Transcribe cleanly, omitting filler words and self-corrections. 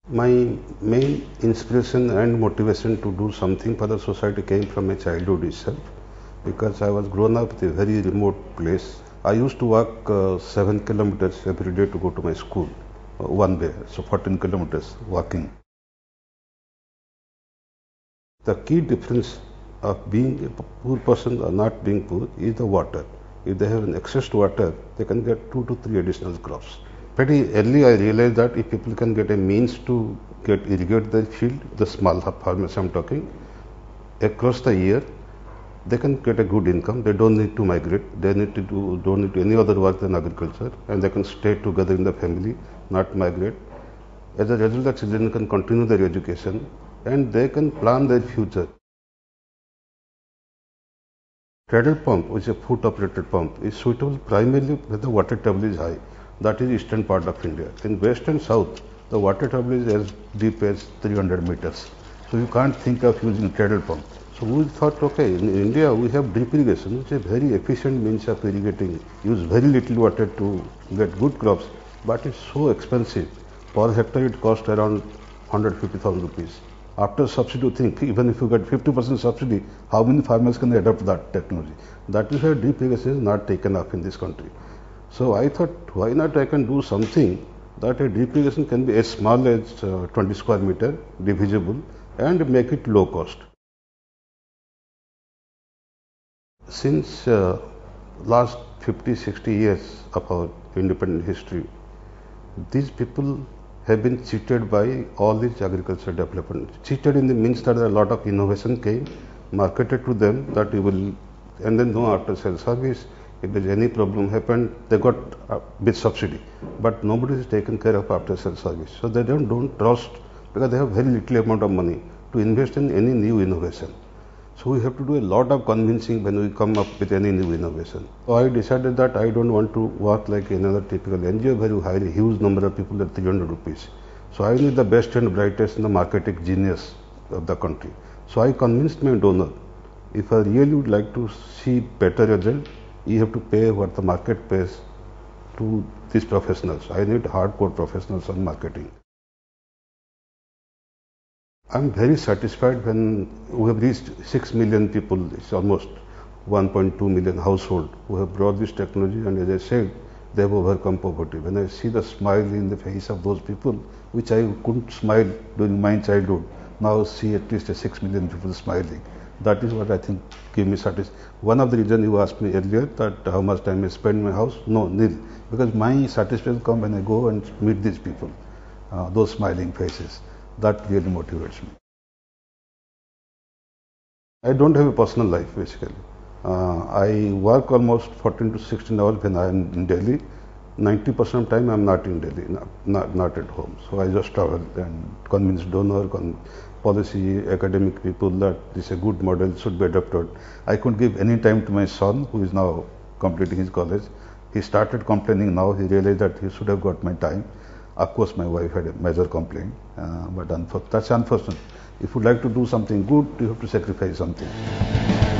My main inspiration and motivation to do something for the society came from my childhood itself, because I was grown up in a very remote place. I used to walk 7 kilometers every day to go to my school, one way, so 14 kilometers walking. The key difference of being a poor person or not being poor is the water. If they have an excess to water, they can get 2 to 3 additional crops. Pretty early I realized that if people can get a means to get irrigate their field, the small farmers I'm talking, across the year, they can get a good income. They don't need to migrate. They need to don't need to any other work than agriculture, and they can stay together in the family, not migrate. As a result, the children can continue their education and they can plan their future. Cradle pump, which is a foot-operated pump, is suitable primarily when the water table is high. That is eastern part of India. In west and south, the water table is as deep as 300 meters. So you can't think of using cradle pump. So we thought, okay, in India we have drip irrigation, which is a very efficient means of irrigating. Use very little water to get good crops, but it's so expensive. Per hectare it costs around 150,000 rupees. After subsidy, think even if you get 50% subsidy, how many farmers can adopt that technology? That is why drip irrigation is not taken up in this country. So I thought, why not I can do something that a drip irrigation can be as small as 20 square meter, divisible, and make it low cost. Since last 50, 60 years of our independent history, these people have been cheated by all these agriculture development. Cheated in the means that a lot of innovation came, marketed to them that you will, and then no after sales service. If there's any problem happened, they got a big subsidy, but nobody is taken care of after sales service. So they don't trust, because they have very little amount of money to invest in any new innovation. So we have to do a lot of convincing when we come up with any new innovation. So I decided that I don't want to work like another typical NGO where you hire a huge number of people at 300 rupees. So I need the best and brightest and the marketing genius of the country. So I convinced my donor, if I really would like to see better result, you have to pay what the market pays to these professionals. I need hardcore professionals on marketing. I'm very satisfied when we have reached 6 million people. It's almost 1.2 million households who have brought this technology, and as I said, they have overcome poverty. When I see the smile in the face of those people, which I couldn't smile during my childhood, now see at least 6 million people smiling. That is what I think give me satisfaction. One of the reasons you asked me earlier that how much time I spend in my house, no, nil. Because my satisfaction comes when I go and meet these people, those smiling faces. That really motivates me. I don't have a personal life basically. I work almost 14 to 16 hours when I am in Delhi. 90% of time I am not in Delhi, not at home. So I just travel and convince donor, policy, academic people that this is a good model, should be adopted. I couldn't give any time to my son who is now completing his college. He started complaining now, he realized that he should have got my time. Of course, my wife had a major complaint, but that's unfortunate. If you like to do something good, you have to sacrifice something.